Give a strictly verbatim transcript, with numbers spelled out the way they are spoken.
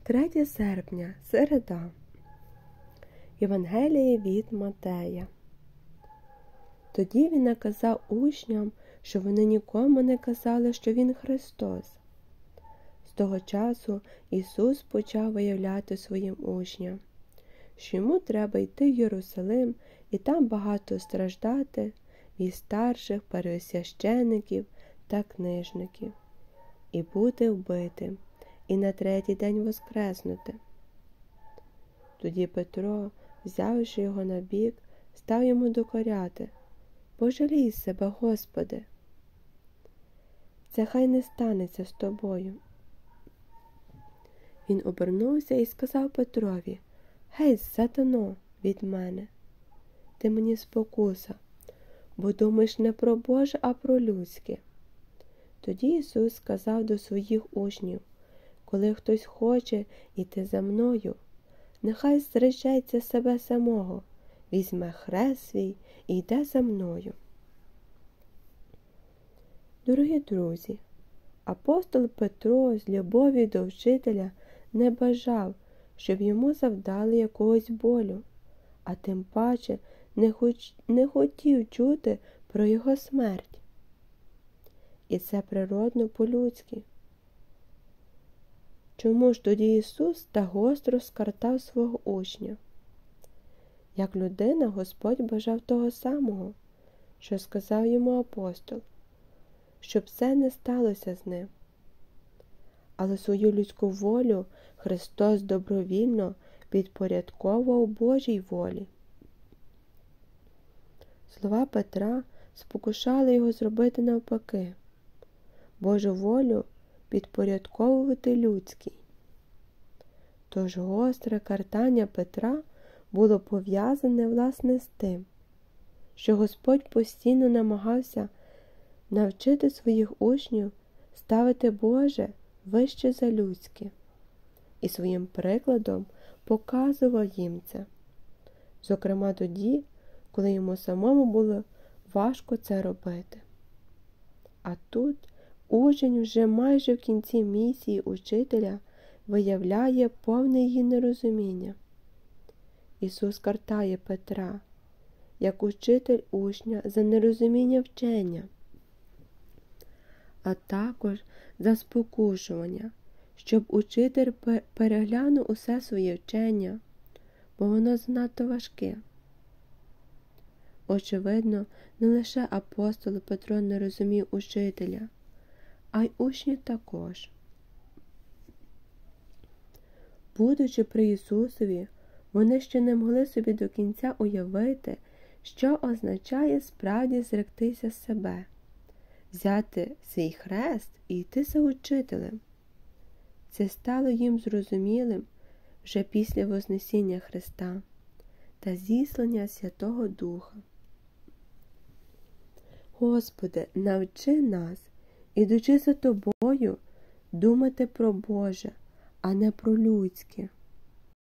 третє серпня, середа. Євангеліє від Матея. Тоді він наказав учням, що вони нікому не казали, що він Христос. З того часу Ісус почав виявляти своїм учням, що йому треба йти в Єрусалим і там багато страждати від старших первосвящеників та книжників, і бути вбитим, і на третій день воскреснути. Тоді Петро, взявши його на бік, став йому докоряти: «Пожалій себе, Господи! Це хай не станеться з тобою». Він обернувся і сказав Петрові: «Геть, сатано, від мене! Ти мені спокуса, бо думаєш не про Боже, а про людське». Тоді Ісус сказав до своїх учнів: «Коли хтось хоче йти за мною, нехай зречеться себе самого, візьме хрест свій і йде за мною». Дорогі друзі, апостол Петро з любові до вчителя не бажав, щоб йому завдали якогось болю, а тим паче не, хоч... не хотів чути про його смерть. І це природно по-людськи. Чому ж тоді Ісус так гостро скартав свого учня? Як людина, Господь бажав того самого, що сказав йому апостол, щоб це не сталося з ним. Але свою людську волю Христос добровільно підпорядковував Божій волі. Слова Петра спокушали його зробити навпаки, Божу волю підпорядковувати людській. Тож гостре картання Петра було пов'язане власне з тим, що Господь постійно намагався навчити своїх учнів ставити Боже вище за людське, і своїм прикладом показував їм це, зокрема тоді, коли йому самому було важко це робити. А тут учень вже майже в кінці місії учителя виявляє повне її нерозуміння. Ісус картає Петра, як учитель учня, за нерозуміння вчення, а також за спокушування, щоб учитель переглянув усе своє вчення, бо воно занадто важке. Очевидно, не лише апостол Петро не розумів учителя, а й учні також. Будучи при Ісусові, вони ще не могли собі до кінця уявити, що означає справді зректися себе, взяти свій хрест і йти за учителем. Це стало їм зрозумілим вже після Вознесіння Христа та зіслання Святого Духа. Господи, навчи нас, ідучи за Тобою, думати про Боже, а не про людське.